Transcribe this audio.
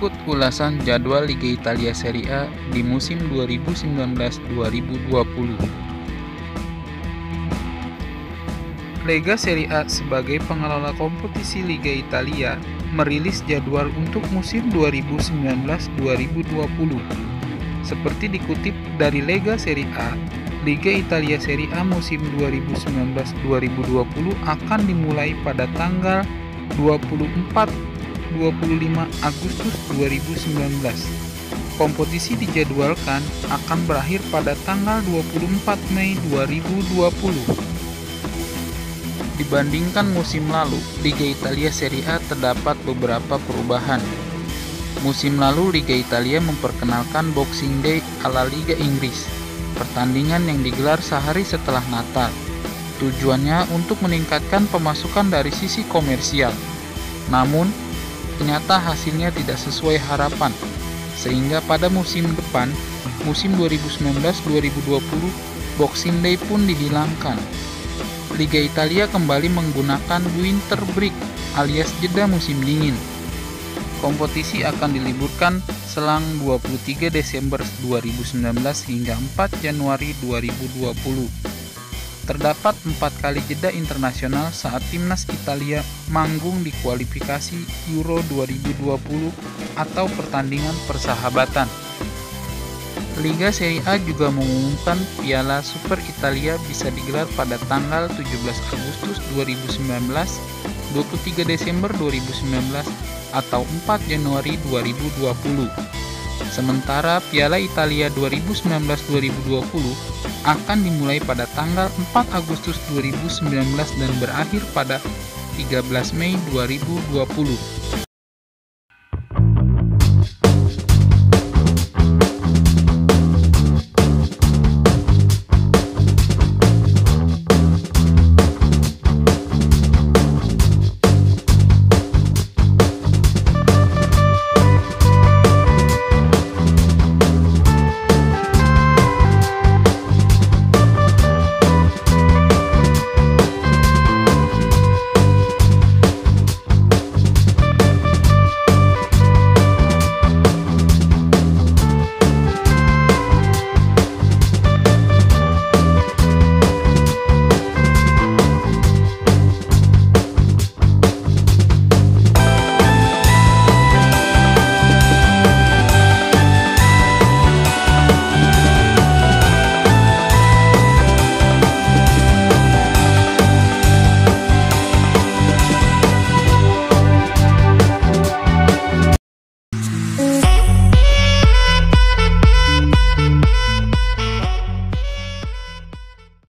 Berikut ulasan jadwal Liga Italia Serie A di musim 2019-2020. Lega Serie A sebagai pengelola kompetisi Liga Italia merilis jadwal untuk musim 2019-2020. Seperti dikutip dari Lega Serie A, Liga Italia Serie A musim 2019-2020 akan dimulai pada tanggal 24-25 Agustus 2019. Kompetisi dijadwalkan akan berakhir pada tanggal 24 Mei 2020. Dibandingkan musim lalu, Liga Italia Serie A terdapat beberapa perubahan. Musim lalu, Liga Italia memperkenalkan Boxing Day ala Liga Inggris, pertandingan yang digelar sehari setelah Natal. Tujuannya untuk meningkatkan pemasukan dari sisi komersial. Namun, ternyata hasilnya tidak sesuai harapan, sehingga pada musim depan, musim 2019-2020, Boxing Day pun dihilangkan. Liga Italia kembali menggunakan winter break alias jeda musim dingin. Kompetisi akan diliburkan selang 23 Desember 2019 hingga 4 Januari 2020. Terdapat 4 kali jeda internasional saat timnas Italia manggung di kualifikasi Euro 2020 atau pertandingan persahabatan. Liga Serie A juga mengumumkan Piala Super Italia bisa digelar pada tanggal 17 Agustus 2019, 23 Desember 2019, atau 4 Januari 2020. Sementara Piala Italia 2019-2020 akan dimulai pada tanggal 4 Agustus 2019 dan berakhir pada 13 Mei 2020.